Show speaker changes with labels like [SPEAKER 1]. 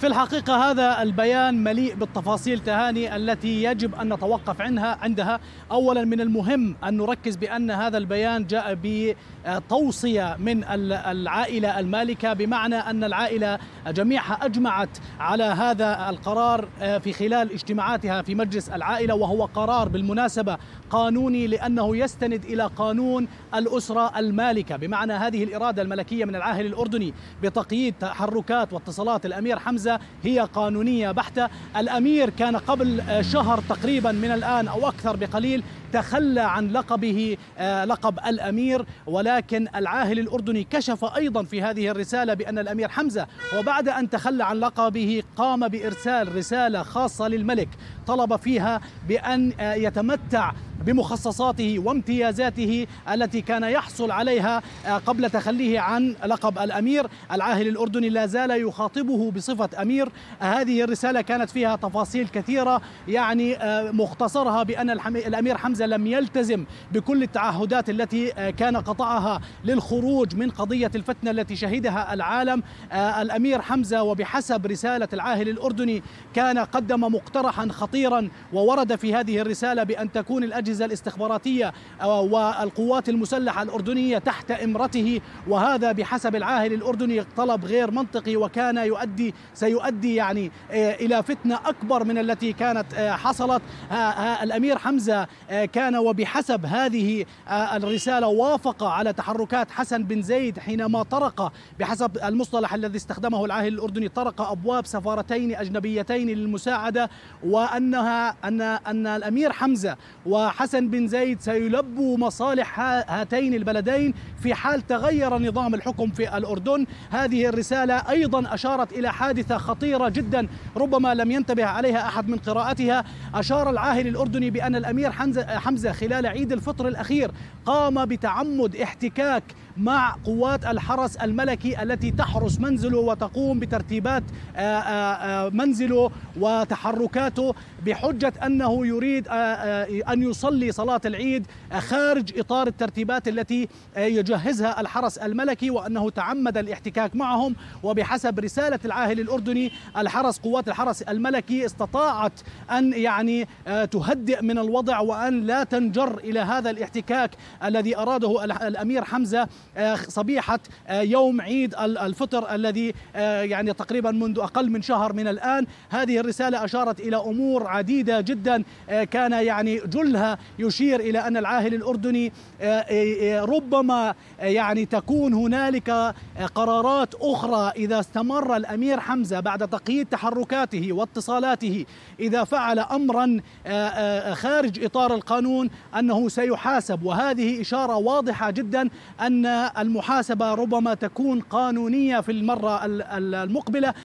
[SPEAKER 1] في الحقيقة هذا البيان مليء بالتفاصيل تهاني التي يجب أن نتوقف عندها. أولا من المهم أن نركز بأن هذا البيان جاء بتوصية من العائلة المالكة، بمعنى أن العائلة جميعها أجمعت على هذا القرار في خلال اجتماعاتها في مجلس العائلة، وهو قرار بالمناسبة قانوني لأنه يستند إلى قانون الأسرة المالكة، بمعنى هذه الإرادة الملكية من العاهل الأردني بتقييد تحركات واتصالات الأمير حمزة هي قانونية بحتة. الأمير كان قبل شهر تقريبا من الآن أو أكثر بقليل تخلى عن لقبه لقب الأمير، ولكن العاهل الأردني كشف أيضا في هذه الرسالة بأن الأمير حمزة وبعد أن تخلى عن لقبه قام بإرسال رسالة خاصة للملك طلب فيها بأن يتمتع بمخصصاته وامتيازاته التي كان يحصل عليها قبل تخليه عن لقب الأمير. العاهل الأردني لا زال يخاطبه بصفة أمير. هذه الرسالة كانت فيها تفاصيل كثيرة، يعني مختصرها بأن الأمير حمزة لم يلتزم بكل التعهدات التي كان قطعها للخروج من قضية الفتنة التي شهدها العالم. الأمير حمزة وبحسب رسالة العاهل الأردني كان قدم مقترحا خطيرا، وورد في هذه الرسالة بأن تكون الأجهزة الاستخباراتية والقوات المسلحة الأردنية تحت إمرته، وهذا بحسب العاهل الأردني طلب غير منطقي وكان سيؤدي يعني إلى فتنة أكبر من التي كانت حصلت. الأمير حمزة كان وبحسب هذه الرسالة وافق على تحركات حسن بن زايد حينما طرق، بحسب المصطلح الذي استخدمه العاهل الأردني، طرق أبواب سفارتين أجنبيتين للمساعدة، أن الأمير حمزة وحسن بن زايد سيلبوا مصالح هاتين البلدين في حال تغير نظام الحكم في الأردن. هذه الرسالة أيضا أشارت إلى حادثة خطيرة جدا ربما لم ينتبه عليها أحد من قراءتها. أشار العاهل الأردني بأن الأمير حمزة خلال عيد الفطر الأخير قام بتعمد احتكاك مع قوات الحرس الملكي التي تحرس منزله وتقوم بترتيبات منزله وتحركاته، بحجة أنه يريد أن يصلي صلاة العيد خارج إطار الترتيبات التي يجهزها الحرس الملكي، وأنه تعمد الاحتكاك معهم. وبحسب رسالة العاهل الأردني قوات الحرس الملكي استطاعت أن يعني تهدئ من الوضع وأن لا تنجر إلى هذا الاحتكاك الذي أراده الأمير حمزة صبيحة يوم عيد الفطر الذي يعني تقريبا منذ أقل من شهر من الآن. هذه الرسالة أشارت إلى أمور عديدة جدا كان يعني جلها يشير إلى أن العاهل الأردني ربما يعني تكون هنالك قرارات أخرى إذا استمر الأمير حمزة بعد تقييد تحركاته واتصالاته، إذا فعل أمرا خارج إطار القانون أنه سيحاسب. وهذه إشارة واضحة جدا أن المحاسبة ربما تكون قانونية في المرة المقبلة.